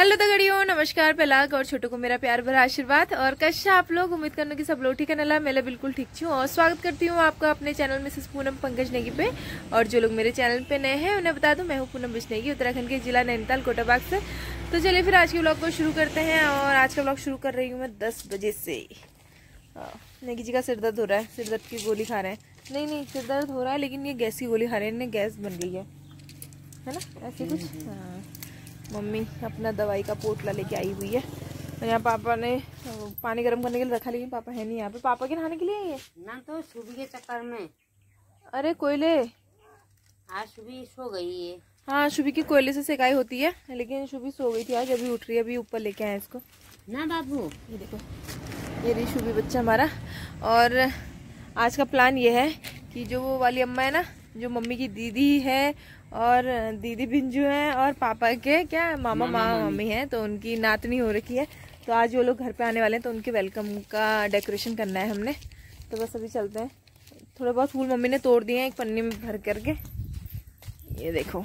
Hello दगड़ियों, नमस्कार। पहलाग और छोटों को मेरा प्यार भरा आशीर्वाद और कश्य आप लोग। उम्मीद करने की सब लोग ठीक है नला मैं बिल्कुल ठीक छूँ और स्वागत करती हूँ आपका अपने चैनल मिसेस पूनम पंकज नेगी पे। और जो लोग मेरे चैनल पे नए हैं उन्हें बता दूं, मैं हूँ पूनम बिश्नेगी, उत्तराखंड के जिला नैनीताल कोटाबाग से। तो चलिए फिर आज के ब्लॉग को शुरू करते हैं। और आज का ब्लॉग शुरू कर रही हूँ मैं 10 बजे से। नेगी जी का सिर दर्द हो रहा है, सिर दर्द की गोली खा रहे हैं। नहीं सिर दर्द हो रहा है, लेकिन ये गैस की गोली खा रहे हैं, इन्हें गैस बन गई है ना, ऐसे कुछ। हाँ, मम्मी अपना दवाई का पोटला लेके आई हुई है। और यहाँ पापा ने पानी गर्म करने के लिए रखा, लेकिन पापा है नहीं यहाँ पे। पापा के नहाने के लिए आई है ना, तो सुबह के चक्कर में। अरे कोयले, आज सुबह सो गई है। हाँ शुभी की कोयले से सिकाई होती है, लेकिन शुभी सो गई थी आज, अभी उठ रही है। अभी ऊपर लेके आए इसको ना बाबू, ये देखो, ये रही शुभी बच्चा हमारा। और आज का प्लान ये है कि जो वो वाली अम्मा है ना, जो मम्मी की दीदी है और दीदी बिंजू है और पापा के क्या मामा मम्मी है, तो उनकी नातनी हो रखी है। तो आज वो लोग घर पे आने वाले हैं, तो उनके वेलकम का डेकोरेशन करना है हमने। तो बस अभी चलते हैं। थोड़े बहुत फूल मम्मी ने तोड़ दिए हैं एक पन्नी में भर करके, ये देखो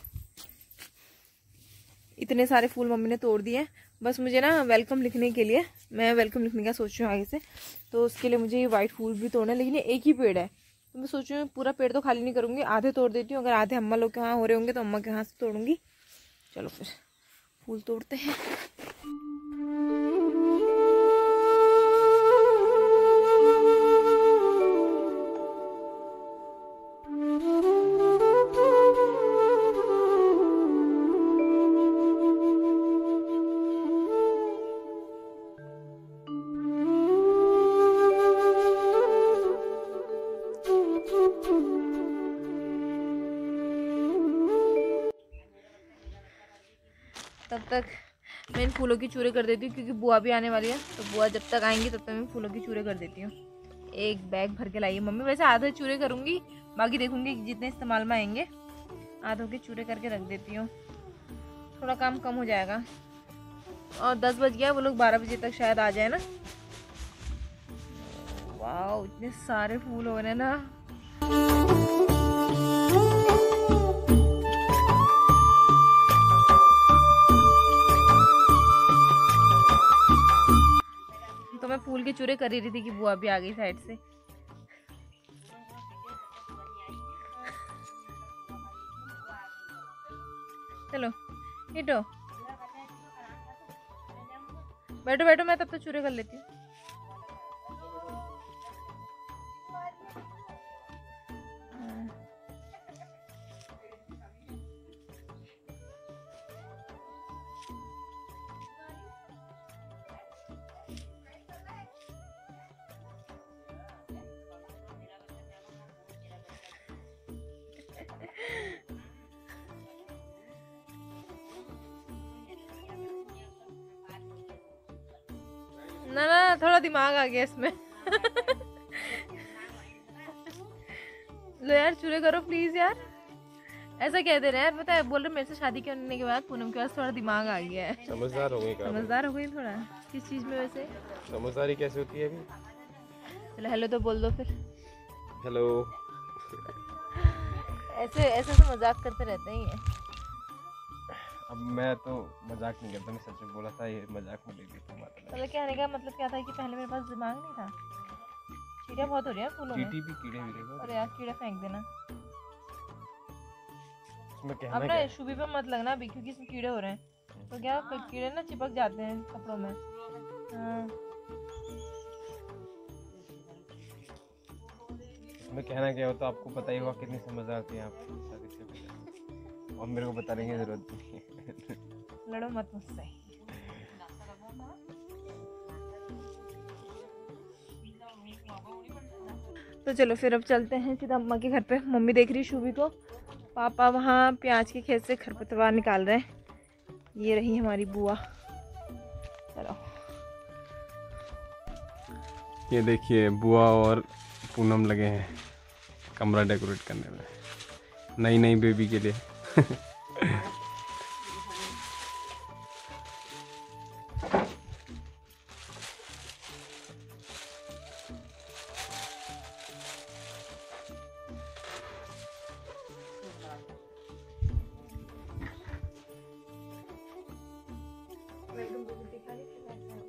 इतने सारे फूल मम्मी ने तोड़ दिए हैं। बस मुझे ना वेलकम लिखने के लिए, मैं वेलकम लिखने का सोच रही हूँ आगे से, तो उसके लिए मुझे ये वाइट फूल भी तोड़ना है। लेकिन ये एक ही पेड़ है, तो मैं सोच रही हूँ पूरा पेड़ तो खाली नहीं करूँगी, आधे तोड़ देती हूँ। अगर आधे अम्मा लोग के यहाँ हो रहे होंगे तो अम्मा के यहाँ से तोड़ूंगी। चलो फिर फूल तोड़ते हैं। तब तक मैं इन फूलों की चूरे कर देती हूँ, क्योंकि बुआ भी आने वाली है। तो बुआ जब तक आएंगी तब तक मैं फूलों की चूरे कर देती हूँ। एक बैग भर के लाई है मम्मी। वैसे आधे चूरे करूँगी, बाकी देखूंगी जितने इस्तेमाल में आएंगे। आधों के चूरे करके रख देती हूँ, थोड़ा काम कम हो जाएगा। और 10 बज गया, वो लोग 12 बजे तक शायद आ जाए ना। वाह, इतने सारे फूल हो रहे हैं ना। तो मैं फूल के चूरे कर ही रही थी कि बुआ भी आ गई साइड से। चलो हिटो, बैठो बैठो, मैं तब तक चूरे कर लेती हूँ। ना ना, थोड़ा दिमाग आ गया इसमें। लो यार चूरे करो प्लीज यार, ऐसा कह दे रहे हैं यार। पता है बोल रहे मेरे से शादी करने के बाद पूनम के पास थोड़ा दिमाग आ गया है। समझदार हो गई, समझदार हो गई थोड़ा। किस चीज में वैसे? समझदारी कैसे होती है अभी? चलो हेलो तो बोल दो फिर। हेलो। ऐसे ऐसे तो मजाक करते रहते हैं ये। अब मैं तो मजाक नहीं करता, मैं सच में बोला था, ये मजाक में ले ली तुम बात। मतलब कहने का मतलब क्या था कि पहले मेरे पास दिमाग नहीं था। कीड़े बहुत हो रहे हैं फूलों में। चींटी भी कीड़े भी। अरे यार कीड़ा फेंक देना। मैं कहना अब ना शुभी पे मत लगना अभी, क्योंकि इसमें कीड़े हो रहे हैं। तो क्या कीड़े ना चिपक जाते हैं कपड़ों में। हाँ। मैं कहना क्या हो तो आपको पता ही होगा कितनी समझदार थी आप शादी से पहले, और मेरे को बताने की जरूरत नहीं है। लड़ो मत मुझसे। तो चलो फिर अब चलते हैं सीधा अम्मा के घर पे। मम्मी देख रही शुभी को, पापा वहाँ प्याज के खेत से खरपतवार निकाल रहे हैं। ये रही हमारी बुआ। चलो ये देखिए बुआ और पूनम लगे हैं कमरा डेकोरेट करने में, नई नई बेबी के लिए। वेलकम बेबी दिखा रही थी।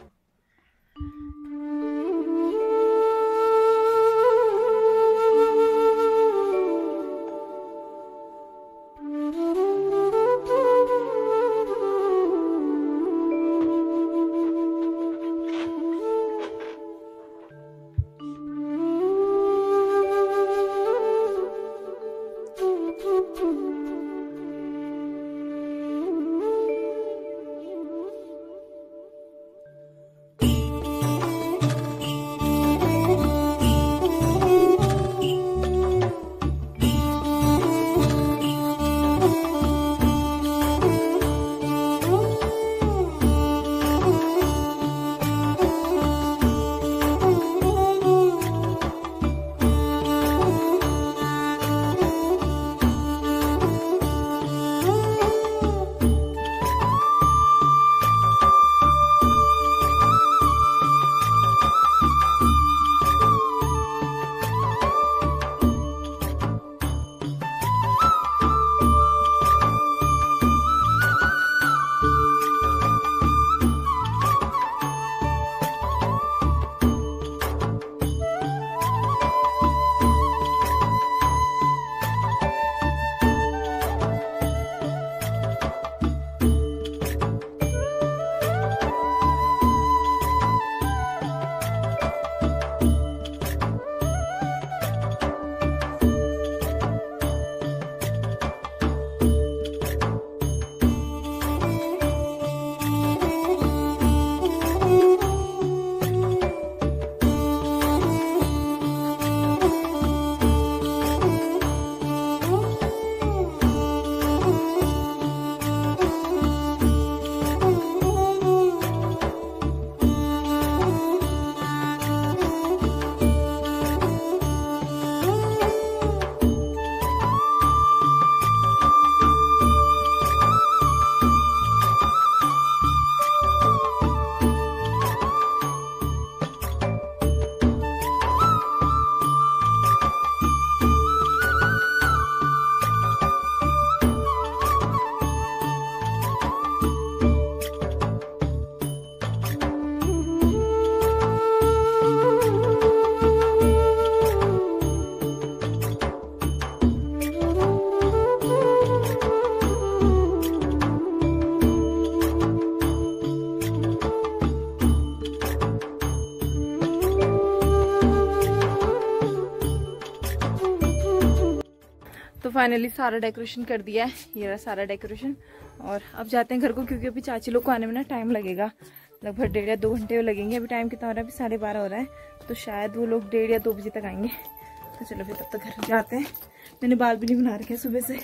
तो फाइनली सारा डेकोरेशन कर दिया है, ये रहा सारा डेकोरेशन। और अब जाते हैं घर को, क्योंकि अभी चाची लोग को आने में ना टाइम लगेगा, लगभग 1.5 या 2 घंटे लगेंगे। अभी टाइम कितना हो रहा है? अभी 12:30 हो रहा है, तो शायद वो लोग 1.5 या 2 बजे तक आएंगे। तो चलो फिर तब तक घर जाते हैं। मैंने बाल भी नहीं बना रखे सुबह से।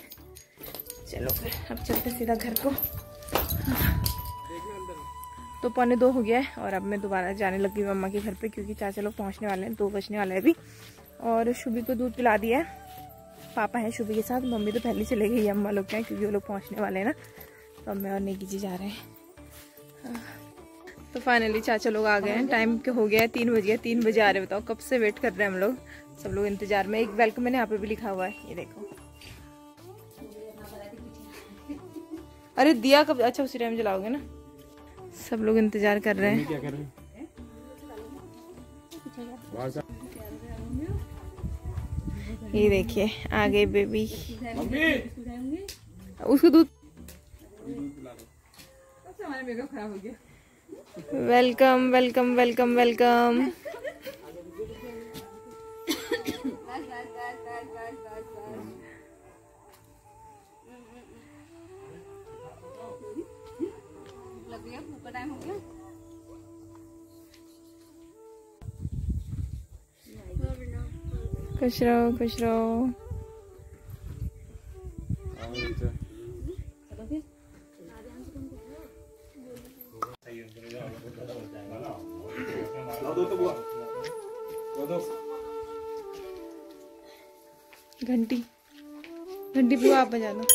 चलो फिर अब चलते सीधा घर को। तो 1:45 हो गया है और अब मैं दोबारा जाने लगी मम्मा के घर पे, क्योंकि चाचा लोग पहुँचने वाले हैं, 2 बजने वाले हैं अभी। और शुभी को दूध पिला दिया है, पापा है शुभी के साथ, मम्मी तो पहले चले गई, अम्मा लोग क्या, क्योंकि वो लोग पहुंचने वाले हैं ना। तो अब मैं और नेगी जी जा रहे हैं। तो फाइनली चाचा लोग आ गए हैं। टाइम हो गया है 3 बज गया, 3 बजे आ रहे हैं। बताओ कब से वेट कर रहे हैं हम लोग, सब लोग इंतजार में। एक वेलकम मैंने यहाँ पे भी लिखा हुआ है, ये देखो। अरे दिया कब? अच्छा उसी टाइम जलाओगे ना। सब लोग इंतजार कर रहे हैं। क्या कर रहे हैं? ये देखिए आ गई बेबी, उसको दूध। Welcome welcome welcome welcome. खुश रहो खुश रहो। घंटी घंटी बुआ आप बजा दो।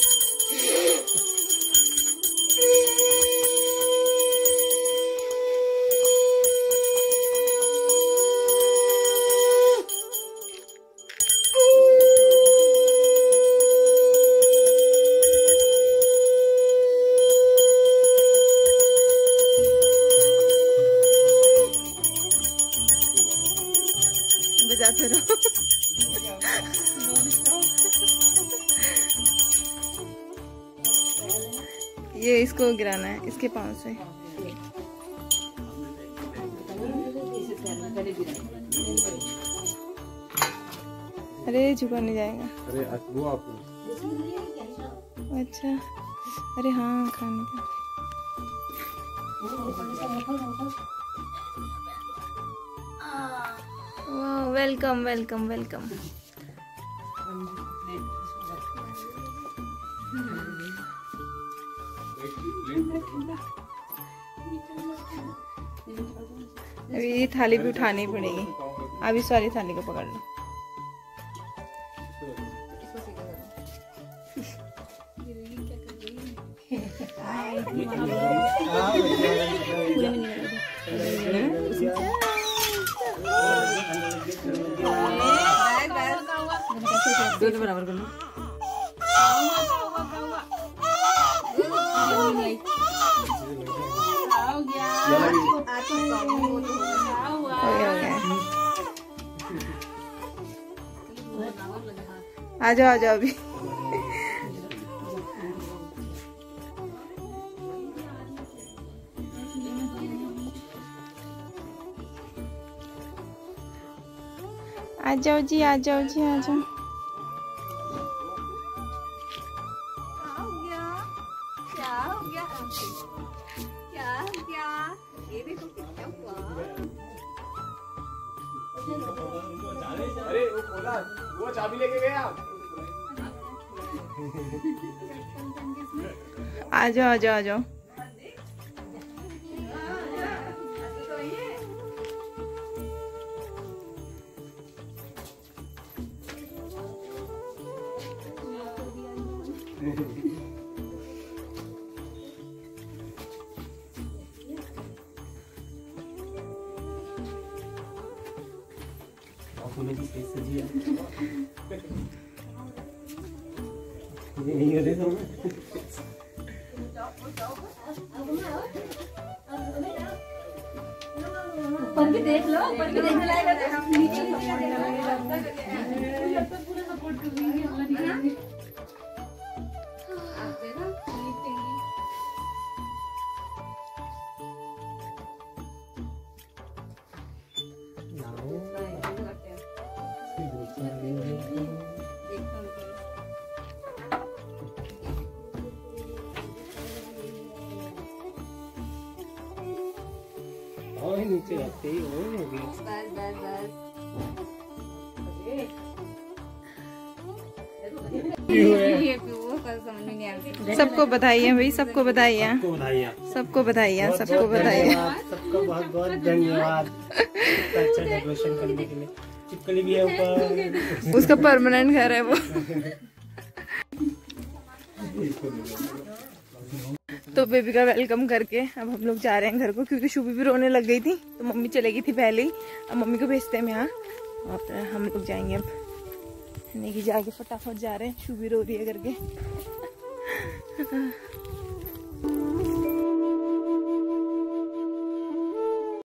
गिराना है इसके पाँव से। अरे झुका नहीं जाएगा। अरे वो आपको अच्छा, अरे हाँ खाने का। वाह, वेलकम वेलकम वेलकम। अभी ये थाली भी उठानी पड़ेगी। अब इस वाली थाली को पकड़ लो। दूध बराबर कर लो। आ जाओ अभी। आ जाओ जी, आ जाओ जी, आ जाओ। अरे वो खोला, वो चाबी लेके गया। आ जाओ आ जाओ आ जाओ। ऊपर भी देख लो, ऊपर भी देखने लायक है। नीचे रखते ही हो गई। सबको बधाई भाई, सबको बधाई, सबको बधाई, सबको बधाई। सबको बहुत बहुत धन्यवाद अच्छा डेकोरेशन करने के लिए। चिपकली भी है ऊपर, उसका परमानेंट घर है वो। तो बेबी का वेलकम करके अब हम लोग जा रहे हैं घर को, क्योंकि शुभी भी रोने लग गई थी तो मम्मी चले गई थी पहले ही। अब मम्मी को भेजते हैं यहाँ और हम लोग जाएंगे। अब नहीं जाके फटाफट जा रहे हैं, शुभी रो रही है करके।